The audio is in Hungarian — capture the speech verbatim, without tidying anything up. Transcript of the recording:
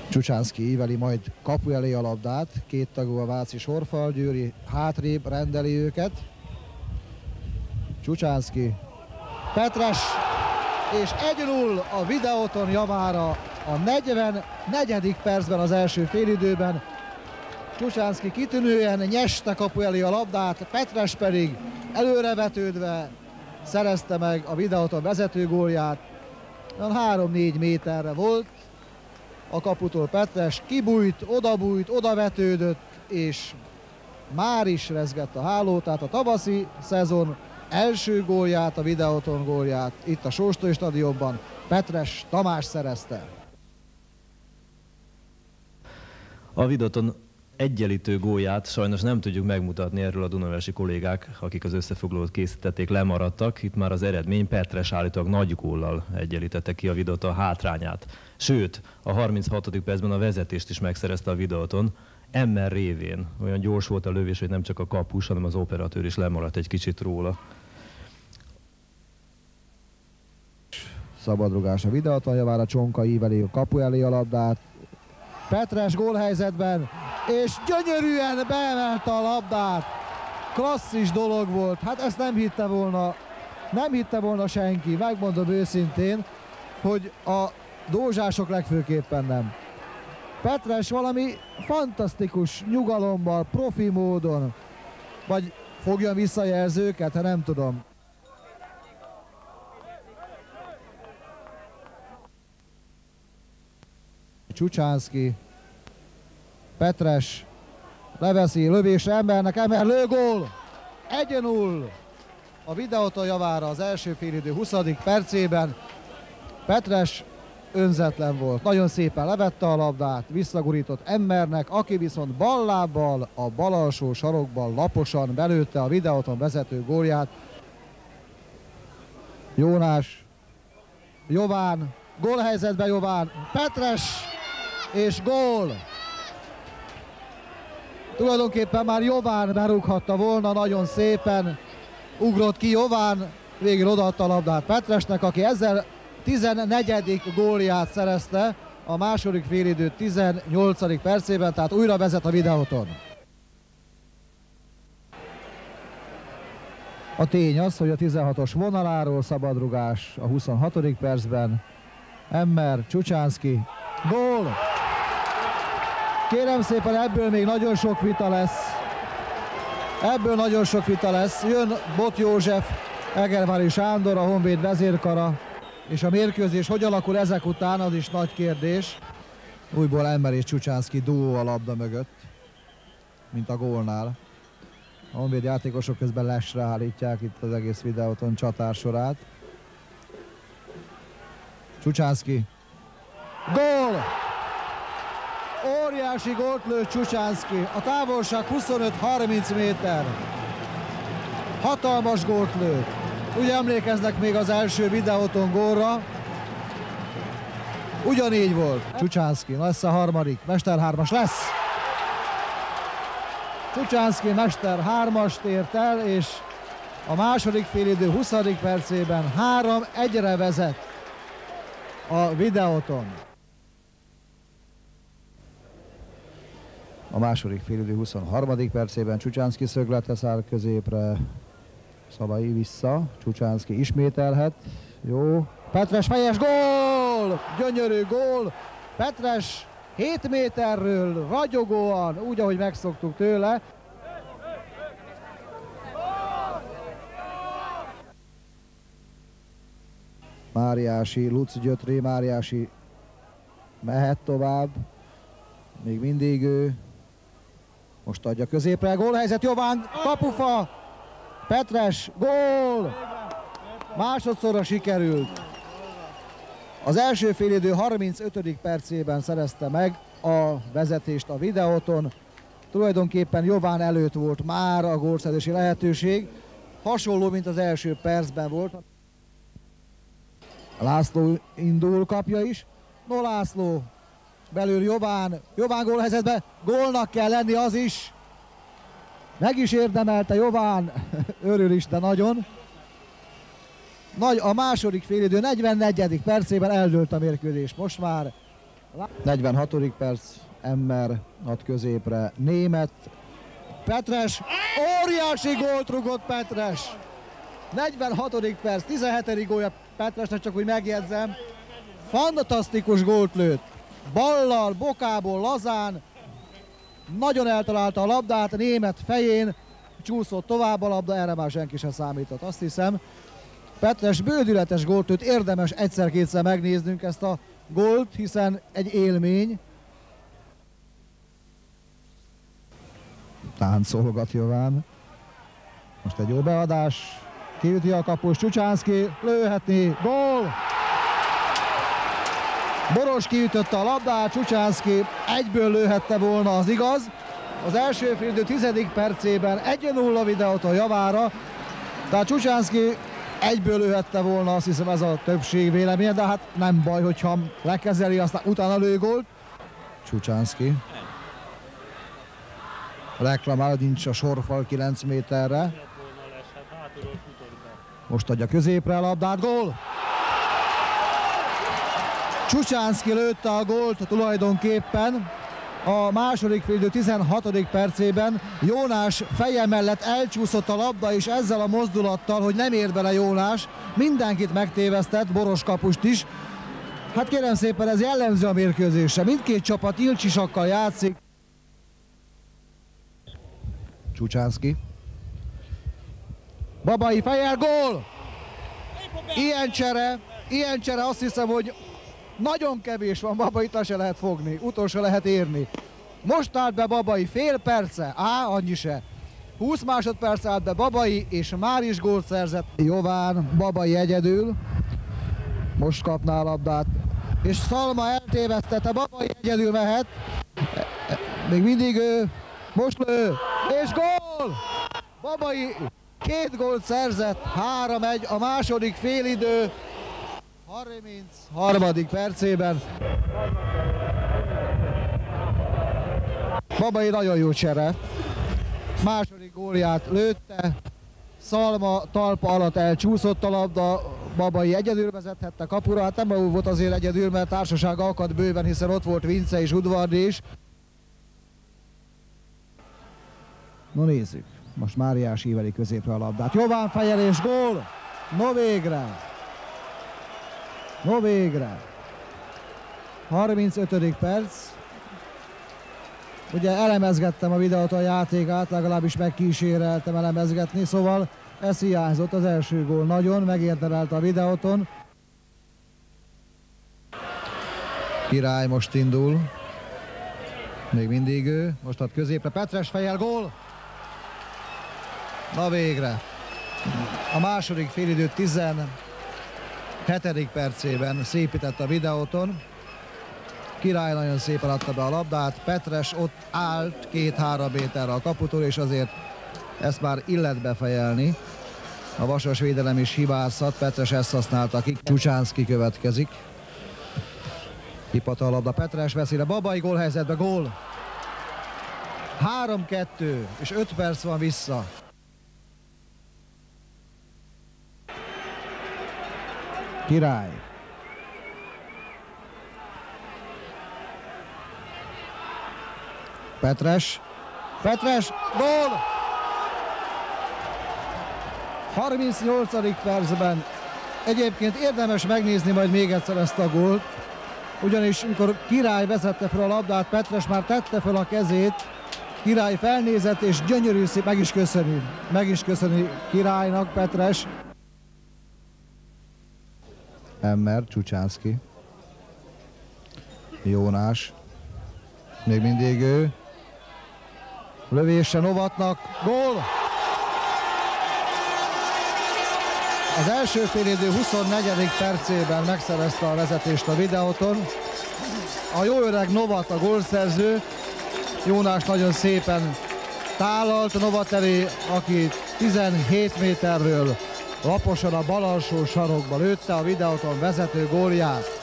Csucsánszky íveli majd kapu elé a labdát, két tagú a Váci sorfal, Győri hátrébb rendeli őket. Csucsánszky, Petres, és egy null a Videoton javára a negyvennegyedik percben az első félidőben. Csucsánszky kitűnően nyeste kapu elé a labdát, Petres pedig előrevetődve szerezte meg a Videoton vezető gólját. három-négy méterre volt a kaputól Petres, kibújt, odabújt, odavetődött, és már is rezgett a háló, tehát a tavaszi szezon első gólját, a Videoton gólját itt a Sóstói stadionban Petres Tamás szerezte. A Videoton egyenlítő gólját sajnos nem tudjuk megmutatni, erről a dunaújvárosi kollégák, akik az összefoglalót készítették, lemaradtak. Itt már az eredmény, Petres állítólag nagy góllal egyenlítette ki a Videoton hátrányát. Sőt, a harminchatodik percben a vezetést is megszerezte a Videoton, Emmer révén. Olyan gyors volt a lövés, hogy nem csak a kapus, hanem az operatőr is lemaradt egy kicsit róla. Szabadrugás a Videoton javára, Csonka íveli a kapu elé a labdát. Petres gólhelyzetben, és gyönyörűen beemelte a labdát. Klasszis dolog volt, hát ezt nem hitte volna, nem hitte volna senki, megmondom őszintén, hogy a dózsások legfőképpen nem. Petres valami fantasztikus nyugalommal, profi módon, vagy fogja vissza jelzőket, hát nem tudom. Csucsánszky, Petres leveszi, lövésre Embernek, Ember lő, gól! egy null a Videoton javára az első félidő huszadik percében. Petres önzetlen volt, nagyon szépen levette a labdát, visszagurított Embernek, aki viszont ballábbal a bal alsó sarokban laposan belőtte a Videoton vezető gólját. Jónás, Jován, gólhelyzetben Jován, Petres, és gól! Tulajdonképpen már Jován berúghatta volna, nagyon szépen ugrott ki Jován, végül odaadta a labdát Petresnek, aki ezzel tizennegyedik gólját szerezte a második félidő tizennyolcadik percében, tehát újra vezet a Videoton. A tény az, hogy a tizenhatos vonaláról szabadrugás a huszonhatodik percben. Emmer, Csucsánszky, gól! Kérem szépen, ebből még nagyon sok vita lesz. Ebből nagyon sok vita lesz. Jön Bot József, Egervári Sándor, a Honvéd vezérkara, és a mérkőzés hogy alakul ezek után, az is nagy kérdés. Újból Emmer és Csucsánszky duó a labda mögött, mint a gólnál. A Honvéd játékosok közben lesre állítják itt az egész Videoton csatársorát. Csucsánszky, gól! Óriási gólt lő Csucsánszky, a távolság huszonöt harminc méter. Hatalmas gólt lő. Ugye emlékeznek még az első Videoton gólra? Ugyanígy volt. Csucsánszky, lesz a harmadik, Mester hármas lesz. Csucsánszky Mester hármast ért el, és a második félidő huszadik percében három egyre vezet a Videoton. A második félidő huszonharmadik percében Csucsánszky szögletre száll középre, Szalai vissza, Csucsánszky ismételhet, jó, Petres fejes, gól! Gyönyörű gól, Petres hét méterről ragyogóan, úgy ahogy megszoktuk tőle. Máriási, Luc Gyötré, Máriási mehet tovább, még mindig ő. Most adja középre, gólhelyzet, Jován, kapufa, Petres, gól! Másodszorra sikerült. Az első félidő harmincötödik percében szerezte meg a vezetést a Videoton. Tulajdonképpen Jován előtt volt már a gólszerzési lehetőség. Hasonló, mint az első percben volt. László indul, kapja is. No László, belül Jován, Jován gólhelyzetben, gólnak kell lenni az is. Meg is érdemelte Jován, örül is, de nagyon. Nagy, a második félidő negyvennegyedik percében eldőlt a mérkőzés. Most már negyvenhatodik perc, Emmer ad középre, Német, Petres, óriási gólt rugott Petres! negyvenhatodik perc, tizenhetedik gólja Petresnek, csak úgy megjegyzem. Fantasztikus gólt lőtt. Ballal, bokából, lazán. Nagyon eltalálta a labdát, a Német fején csúszott tovább a labda, erre már senki sem számított, azt hiszem. Petres bődületes gólt lőtt, érdemes egyszer-kétszer megnéznünk ezt a gólt, hiszen egy élmény. Táncolgat Jován. Most egy jó beadás. Kiüti a kapus, Csucsánszki lőhetni, gól! Boros kiütötte a labdát, Csucsánszki egyből lőhette volna, az igaz. Az első félidő tizedik percében egy nulla Videóton javára, tehát Csucsánszki egyből lőhette volna, azt hiszem ez a többség véleménye, de hát nem baj, hogyha lekezeli, aztán utána lő gólt. Csucsánszki. Reklamál, nincs a sorfal kilenc méterre. Most adja középre a labdát, gól! Csucsánszki lőtte a gólt tulajdonképpen a második félidő tizenhatodik percében. Jónás feje mellett elcsúszott a labda, és ezzel a mozdulattal, hogy nem ér bele Jónás, mindenkit megtévesztett, Boros kapust is. Hát kérem szépen, ez jellemző a mérkőzésre. Mindkét csapat ilcsisakkal játszik. Csucsánszki. Babai fejjel, gól! Ilyen csere, ilyen csere, azt hiszem, hogy nagyon kevés van, Babait le se lehet fogni, utolsó lehet érni. Most állt be Babai, fél perce, á, annyi se. húsz másodperc állt be Babai, és már is gólt szerzett. Jován, Babai egyedül. Most kapná a labdát. És Szalma eltévesztette, Babai egyedül mehet. Még mindig ő, most lő, és gól! Babai két gólt szerzett, három egy a második félidő harmincharmadik percében. Babai nagyon jó csere. Második gólját lőtte. Szalma talpa alatt elcsúszott a labda. Babai egyedül vezethette kapura. Hát nem volt azért egyedül, mert társasága akadt bőven, hiszen ott volt Vince és Udvardi is. No nézzük. Most Máriás íveli középre a labdát. Jován fejelés, gól! No végre! No végre! harmincötödik perc. Ugye elemezgettem a videót, a játékát, legalábbis megkíséreltem elemezgetni, szóval ez hiányzott, az első gól nagyon, megérdemelte a videóton. Király most indul. Még mindig ő, most ad középre, Petres fejjel, gól! Na végre! A második félidő tizenhetedik percében szépített a videóton. Király nagyon szépen adta be a labdát, Petres ott állt két-három méterre a kaputól, és azért ezt már illet befejelni. A vasas védelem is hibázhat, Petres ezt használta ki, Csucsánszki következik. Kipata a labda, Petres veszi le, Babai gólhelyzetbe, gól! három kettő, és öt perc van vissza. Király. Petres. Petres, gól! harmincnyolcadik percben. Egyébként érdemes megnézni majd még egyszer ezt a gólt, ugyanis amikor Király vezette fel a labdát, Petres már tette fel a kezét, Király felnézett, és gyönyörű szép, meg is köszöni, meg is köszöni Királynak Petres. Emmer, Csucsánszki. Jónás. Még mindig ő. Lövése Novatnak. Gól! Az első félidő huszonnegyedik percében megszerezte a vezetést a videóton. A jó öreg Novat a gólszerző. Jónás nagyon szépen tálalt Novat elé, aki tizenhét méterről laposan a bal alsó sarokba lőtte a videóton vezető gólját.